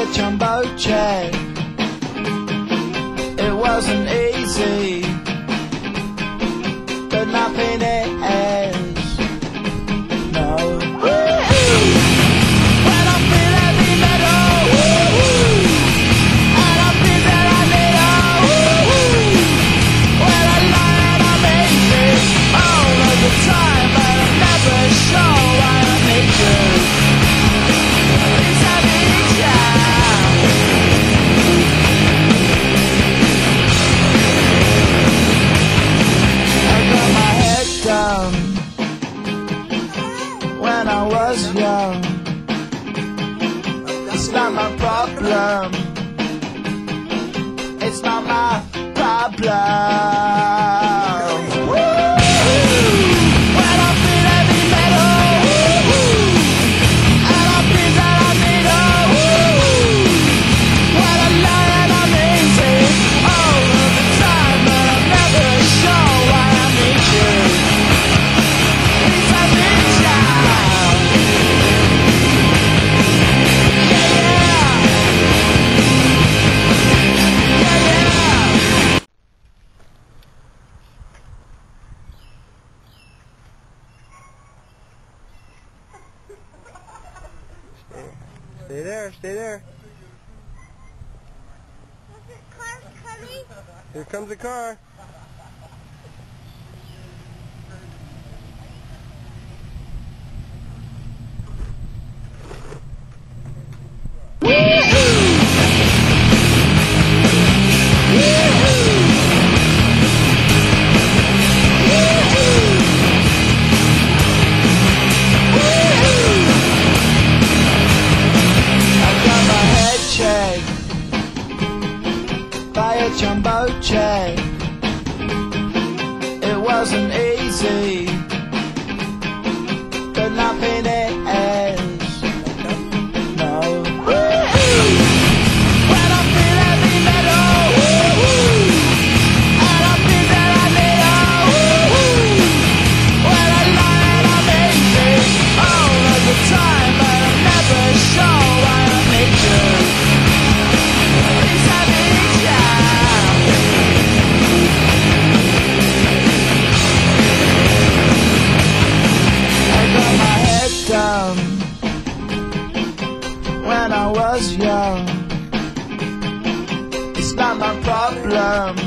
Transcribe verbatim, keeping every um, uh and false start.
a jumbo jet. It wasn't easy, but nothing is. No. When I feel heavy metal, and I feel that I need a when I lie and I'm easy all of the time, but I'm never sure why I need you. Please have me down. I got my head down when I was young. It's not my problem. It's not my problem. When I feel heavy metal, and I feel that I need a when I lie and I'm easy all of the time, but I'm never sure why I need you. Please have me down. Yeah, yeah. Yeah, yeah. Stay there, stay there. Car's coming. Here comes the car. By a jumbo jet. It wasn't easy, but nothing is. No. When I feel heavy metal, and I feel that I need a when I lie and I'm easy all of the time, but I'm never sure why I need you. Please have me down. I got my head down when I was young. It's not my problem.